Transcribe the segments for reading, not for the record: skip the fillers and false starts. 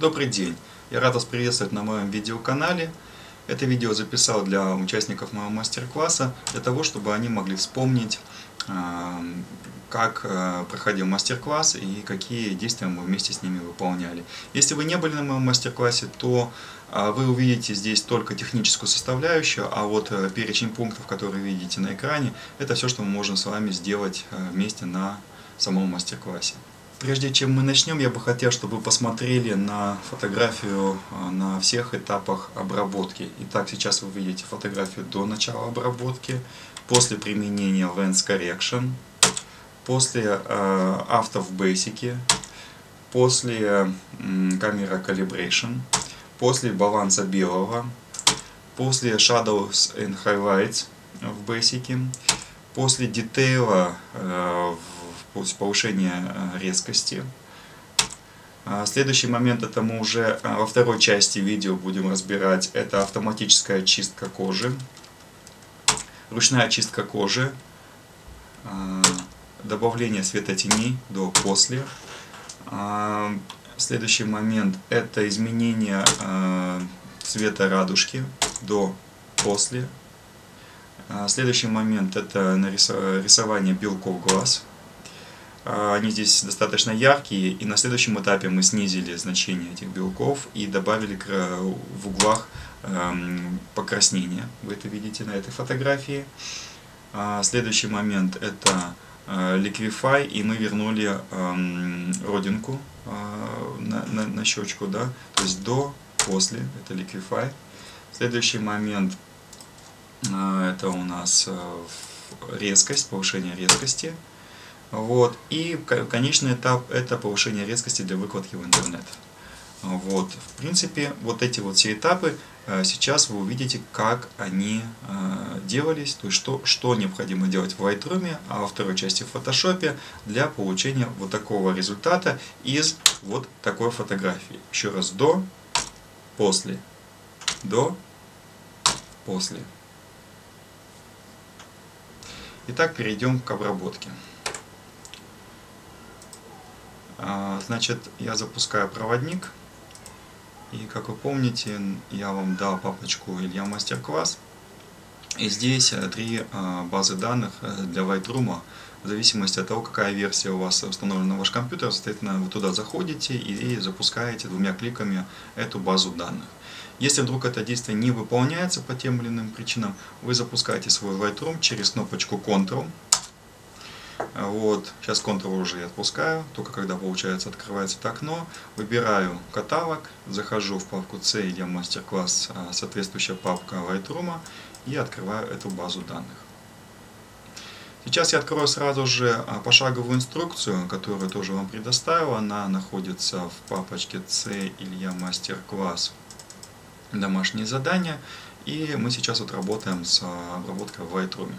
Добрый день! Я рад вас приветствовать на моем видеоканале. Это видео записал для участников моего мастер-класса, для того, чтобы они могли вспомнить, как проходил мастер-класс и какие действия мы вместе с ними выполняли. Если вы не были на моем мастер-классе, то вы увидите здесь только техническую составляющую, а вот перечень пунктов, которые видите на экране, это все, что мы можем с вами сделать вместе на самом мастер-классе. Прежде чем мы начнем, я бы хотел, чтобы вы посмотрели на фотографию на всех этапах обработки. Итак, сейчас вы видите фотографию до начала обработки, после применения Lens Correction, после авто в Basic, после Camera Calibration, после баланса белого, после Shadows and Highlights в Basic, после детейла повышения резкости. Следующий момент, это мы уже во второй части видео будем разбирать, это автоматическая очистка кожи, ручная очистка кожи, добавление светотеней до-после. Следующий момент, это изменение цвета радужки до-после. Следующий момент, это рисование белков глаз. Они здесь достаточно яркие, и на следующем этапе мы снизили значение этих белков и добавили в углах покраснение. Вы это видите на этой фотографии. Следующий момент, это Liquify, и мы вернули родинку на щечку, да? То есть до, после, это Liquify. Следующий момент, это у нас резкость, повышение резкости. Вот. И конечный этап, это повышение резкости для выкладки в интернет. Вот. В принципе, вот эти вот все этапы, сейчас вы увидите, как они делались, то есть что необходимо делать в Lightroom, а во второй части в Photoshop для получения вот такого результата из вот такой фотографии. Еще раз, до, после, до, после. Итак, перейдем к обработке. Значит, я запускаю проводник, и, как вы помните, я вам дал папочку Илья Мастер-класс, и здесь 3 базы данных для Lightroom, в зависимости от того, какая версия у вас установлена на ваш компьютер, соответственно, вы туда заходите и запускаете 2 кликами эту базу данных. Если вдруг это действие не выполняется по тем или иным причинам, вы запускаете свой Lightroom через кнопочку Ctrl. Вот, сейчас Ctrl уже я отпускаю, только когда, получается, открывается это окно, выбираю каталог, захожу в папку C, Илья Мастер-класс, соответствующая папка Lightroom, и открываю эту базу данных. Сейчас я открою сразу же пошаговую инструкцию, которую тоже вам предоставил. Она находится в папочке C, Илья Мастер-класс, домашние задания, и мы сейчас вот работаем с обработкой в Lightroom.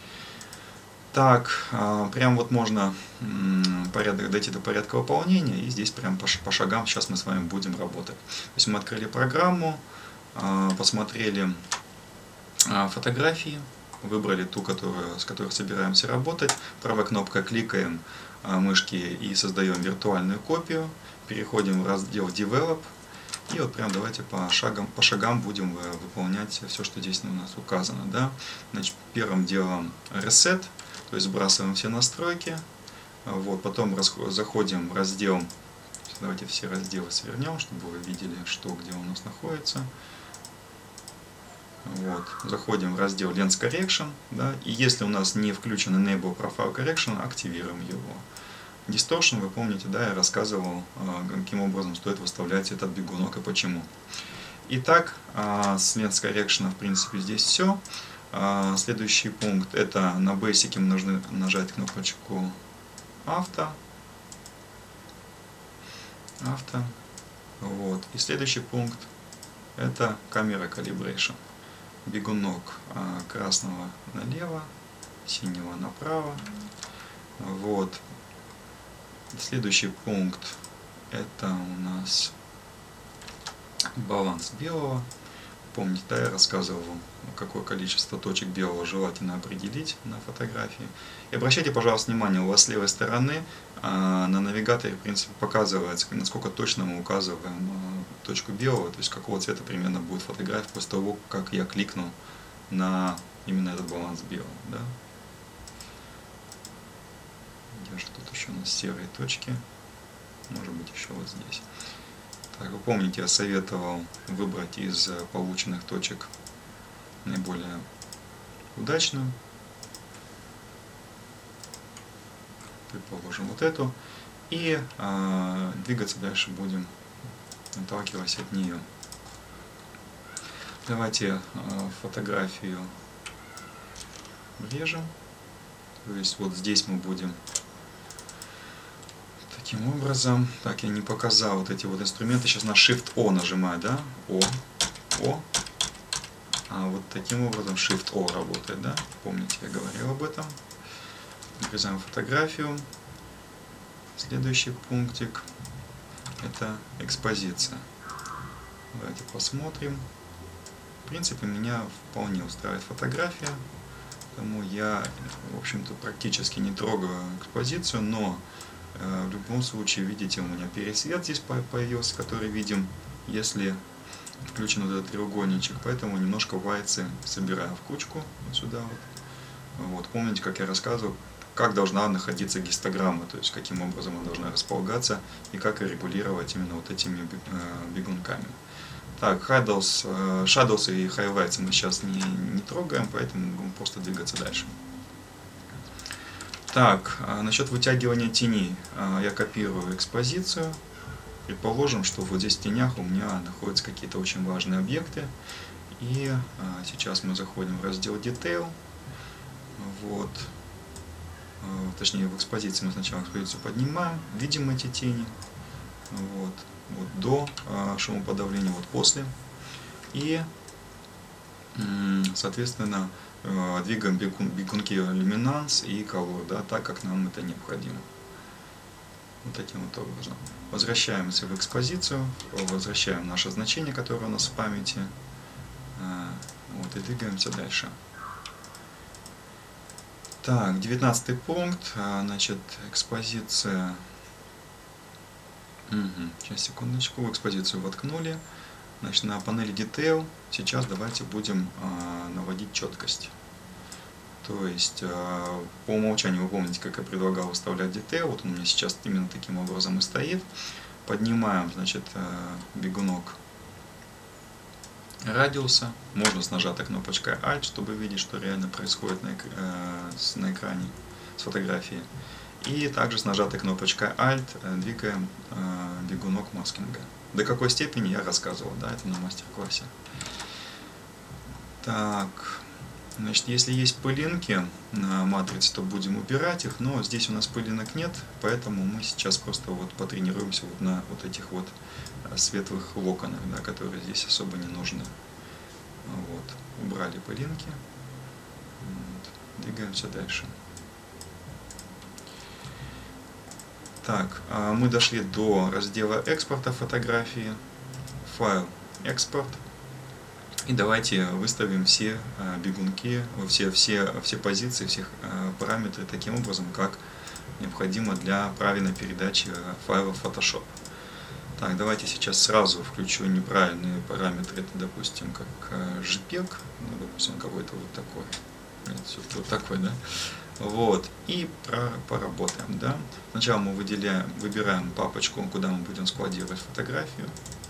Так, прям вот можно дойти до порядка выполнения, и здесь прям по шагам сейчас мы с вами будем работать. То есть мы открыли программу, посмотрели фотографии, выбрали ту, с которой собираемся работать. Правой кнопкой кликаем мышки и создаем виртуальную копию. Переходим в раздел Develop. И вот прям давайте по шагам будем выполнять все, что здесь у нас указано. Да? Значит, первым делом Reset. То есть сбрасываем все настройки, вот, потом заходим в раздел, давайте все разделы свернем, чтобы вы видели, что где у нас находится. Вот, заходим в раздел Lens Correction, да, и если у нас не включен Enable Profile Correction, активируем его. Distortion, вы помните, да, я рассказывал, каким образом стоит выставлять этот бегунок и почему. Итак, с Lens Correction, в принципе, здесь все. Следующий пункт, это на Basic мы нужно нажать кнопочку авто. Вот. И следующий пункт, это Camera Calibration. Бегунок красного налево, синего направо. Вот. Следующий пункт, это у нас баланс белого. помните, да, я рассказывал вам, какое количество точек белого желательно определить на фотографии. И обращайте, пожалуйста, внимание, у вас с левой стороны на навигаторе, в принципе, показывается, насколько точно мы указываем точку белого, то есть какого цвета примерно будет фотография после того, как я кликну на именно этот баланс белого. Да? Где же тут еще у нас серые точки? Может быть, еще вот здесь. Так, вы помните, я советовал выбрать из полученных точек наиболее удачную. Предположим, вот эту. И двигаться дальше будем, отталкиваясь от нее. Давайте фотографию режем. То есть вот здесь мы будем таким образом. Так, я не показал вот эти вот инструменты. Сейчас на Shift-O нажимаю, да? О. А вот таким образом Shift-O работает, да? Помните, я говорил об этом. Вырезаем фотографию. Следующий пунктик — это экспозиция. Давайте посмотрим. В принципе, меня вполне устраивает фотография. Поэтому я, в общем-то, практически не трогаю экспозицию, но в любом случае, видите, у меня пересвет здесь появился, который видим, если включен вот этот треугольничек. Поэтому немножко вайцы собираю в кучку вот сюда вот. Помните, как я рассказывал, как должна находиться гистограмма, то есть каким образом она должна располагаться и как регулировать именно вот этими бегунками. Так, Shadows и Highlights мы сейчас не трогаем, поэтому будем просто двигаться дальше. Так, насчет вытягивания теней. Я копирую экспозицию. Предположим, что вот здесь в тенях у меня находятся какие-то очень важные объекты. И сейчас мы заходим в раздел Detail. Вот. Точнее, в экспозиции мы сначала экспозицию поднимаем, видим эти тени. Вот до шумоподавления, вот после. И, соответственно, двигаем бегунки Luminance и Color, да, так как нам это необходимо. Вот таким вот образом. Возвращаемся в экспозицию, возвращаем наше значение, которое у нас в памяти. Вот, и двигаемся дальше. Так, 19 пункт, значит, экспозиция. Сейчас, секундочку, в экспозицию воткнули. Значит, на панели Detail сейчас давайте будем наводить четкость. То есть, по умолчанию вы помните, как я предлагал выставлять Detail. Вот он у меня сейчас именно таким образом и стоит. Поднимаем, значит, бегунок радиуса. Можно с нажатой кнопочкой Alt, чтобы видеть, что реально происходит на экране с фотографией. И также с нажатой кнопочкой Alt двигаем бегунок маскинга. До какой степени я рассказывал, да, это на мастер-классе. Так, значит, если есть пылинки на матрице, то будем убирать их, но здесь у нас пылинок нет, поэтому мы сейчас просто вот потренируемся вот на вот этих вот светлых локонах, да, которые здесь особо не нужны. Вот, убрали пылинки, вот, двигаемся дальше. Так, мы дошли до раздела экспорта фотографии, файл, экспорт. И давайте выставим все бегунки, все позиции, всех параметры таким образом, как необходимо для правильной передачи файла в Photoshop. Так, давайте сейчас сразу включу неправильные параметры, это, допустим, как JPEG, ну, допустим, какой-то вот такой. Нет, все-таки вот такой, да? Вот, и поработаем, да. Сначала мы выбираем папочку, куда мы будем складировать фотографию.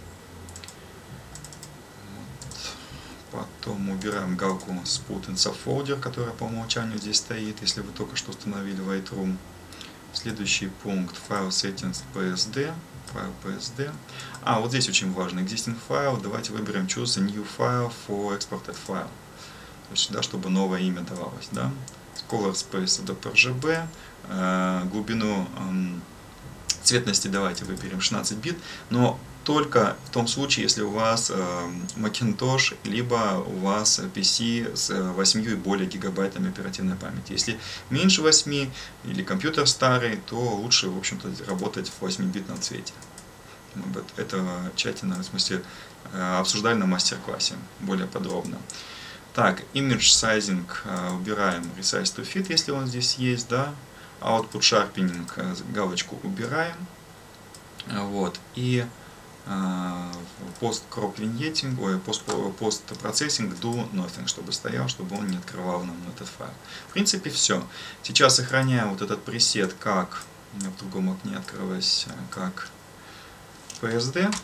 Вот. Потом убираем галку с Put in Subfolder, которая по умолчанию здесь стоит, если вы только что установили Lightroom. Следующий пункт — File Settings PSD. Файл PSD. Вот здесь очень важно. Existing file. Давайте выберем Choose a new file for exported file. То есть сюда, чтобы новое имя давалось, да. Color Space это RGB, глубину цветности давайте выберем 16 бит, но только в том случае, если у вас Macintosh, либо у вас PC с 8 и более гигабайтами оперативной памяти. Если меньше 8 или компьютер старый, то лучше, в общем-то, работать в 8-битном цвете. Это тщательно, в смысле, обсуждали на мастер-классе более подробно. Так, Image Sizing убираем Resize to Fit, если он здесь есть, да. Output Sharpening галочку убираем. Вот. И Post-Crop Vignetting, Post-Processing Do Nothing, чтобы стоял, чтобы он не открывал нам этот файл. В принципе, все. Сейчас сохраняем вот этот пресет как, в другом окне открылось, как PSD.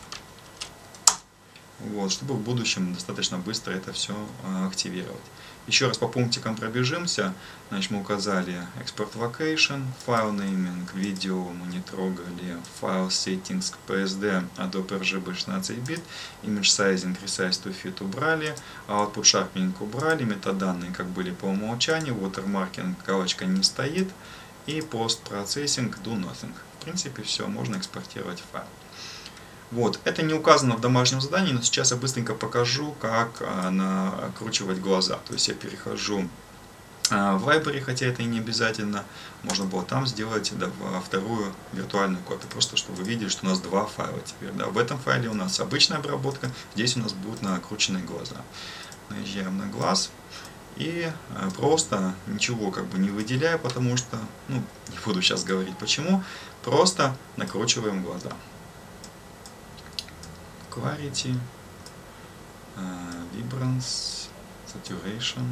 Вот, чтобы в будущем достаточно быстро это все активировать. Еще раз по пунктикам пробежимся. Значит, мы указали Export Location, File Naming, видео мы не трогали, File Settings, PSD, Adobe RGB 16 бит, Image Sizing, Resize to Fit убрали, Output Sharpening убрали, метаданные как были по умолчанию, Watermarking галочка не стоит, и Post Processing Do Nothing. В принципе, все, можно экспортировать файл. Вот, это не указано в домашнем задании, но сейчас я быстренько покажу, как накручивать глаза. То есть я перехожу в Library, хотя это и не обязательно. Можно было там сделать вторую виртуальную копию, просто чтобы вы видели, что у нас два файла теперь. Да. В этом файле у нас обычная обработка, здесь у нас будут накрученные глаза. Наезжаем на глаз и просто ничего как бы не выделяю, потому что, ну, не буду сейчас говорить почему, просто накручиваем глаза. Clarity, Vibrance, Saturation.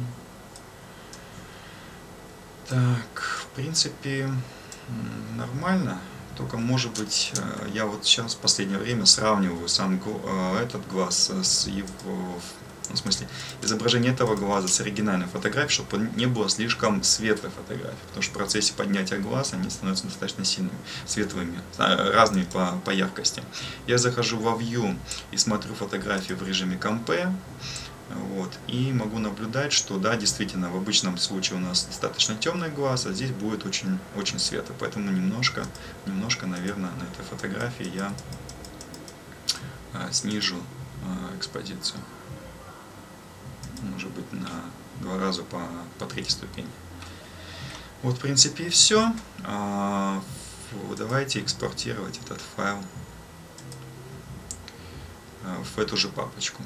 Так, в принципе, нормально. Только, может быть, я вот сейчас в последнее время сравниваю сам этот глаз с его, в смысле, изображение этого глаза с оригинальной фотографией, чтобы не было слишком светлой фотографии, потому что в процессе поднятия глаз они становятся достаточно сильными, светлыми, разными по яркости. Я захожу во View и смотрю фотографии в режиме Compare, вот, и могу наблюдать, что да, действительно, в обычном случае у нас достаточно темный глаз, а здесь будет очень, очень светлый, поэтому немножко, наверное, на этой фотографии я снижу экспозицию. Может быть, на 2 раза по третьей ступени. Вот, в принципе, и все. Давайте экспортировать этот файл в эту же папочку.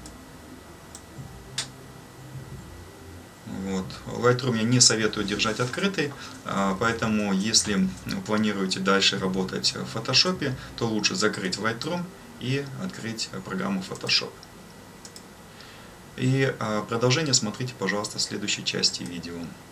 Вот. Lightroom я не советую держать открытый, поэтому если планируете дальше работать в Photoshop, то лучше закрыть Lightroom и открыть программу Photoshop. И продолжение смотрите, пожалуйста, в следующей части видео.